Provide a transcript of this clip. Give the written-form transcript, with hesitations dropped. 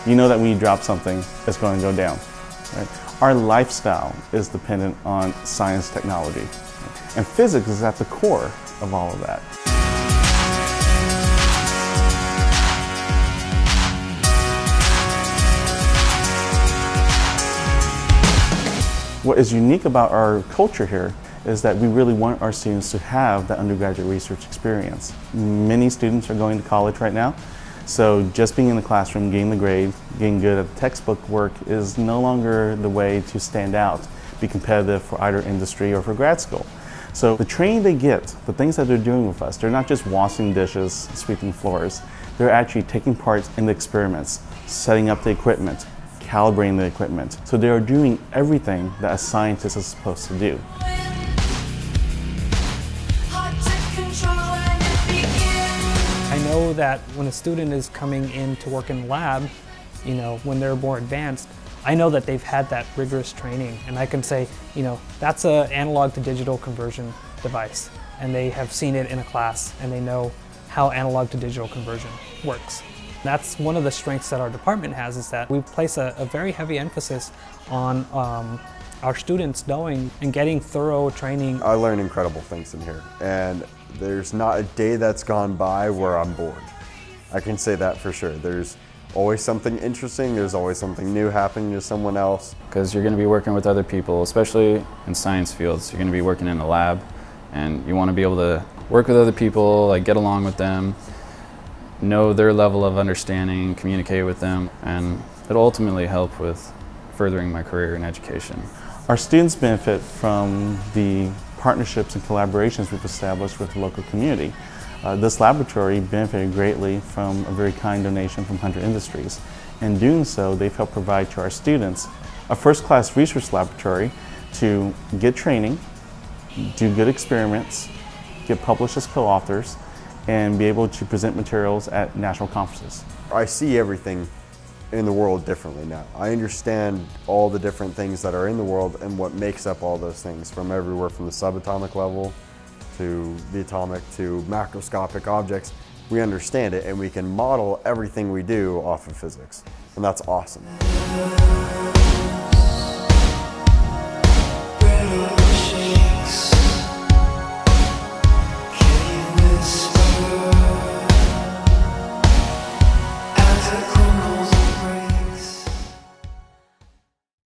you know that when you drop something, it's going to go down. Right? Our lifestyle is dependent on science, technology, right? And physics is at the core of all of that. What is unique about our culture here is that we really want our students to have that undergraduate research experience. Many students are going to college right now, so just being in the classroom, getting the grades, getting good at textbook work is no longer the way to stand out, be competitive for either industry or for grad school. So the training they get, the things that they're doing with us, they're not just washing dishes, sweeping floors, they're actually taking part in the experiments, setting up the equipment, calibrating the equipment. So they are doing everything that a scientist is supposed to do. I know that when a student is coming in to work in the lab, you know, when they're more advanced, I know that they've had that rigorous training, and I can say, you know, that's an analog to digital conversion device, and they have seen it in a class, and they know how analog to digital conversion works. That's one of the strengths that our department has, is that we place a very heavy emphasis on our students knowing and getting thorough training. I learn incredible things in here, and there's not a day that's gone by where I'm bored. I can say that for sure. There's always something interesting, there's always something new happening to someone else. Because you're going to be working with other people, especially in science fields. You're going to be working in a lab, and you want to be able to work with other people, like get along with them, know their level of understanding, communicate with them, and it'll ultimately help with furthering my career in education. Our students benefit from the partnerships and collaborations we've established with the local community. This laboratory benefited greatly from a very kind donation from Hunter Industries. In doing so, they've helped provide to our students a first-class research laboratory to get training, do good experiments, get published as co-authors, and be able to present materials at national conferences. I see everything in the world differently now. I understand all the different things that are in the world and what makes up all those things, from everywhere from the subatomic level to the atomic to macroscopic objects. We understand it, and we can model everything we do off of physics, and that's awesome.